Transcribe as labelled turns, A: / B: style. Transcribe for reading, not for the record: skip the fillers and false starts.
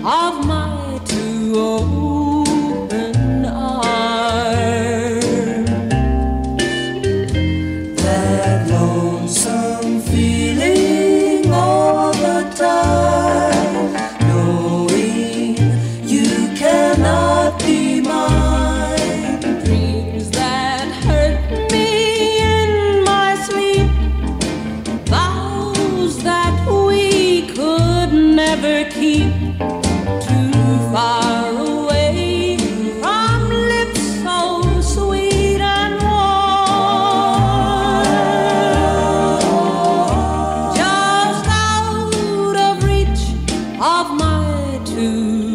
A: of my two open arms. That lonesome feeling all the time, knowing you cannot be mine. Dreams that hurt me in my sleep, vows that we could never keep, too far away from lips so sweet and warm, just out of reach of my two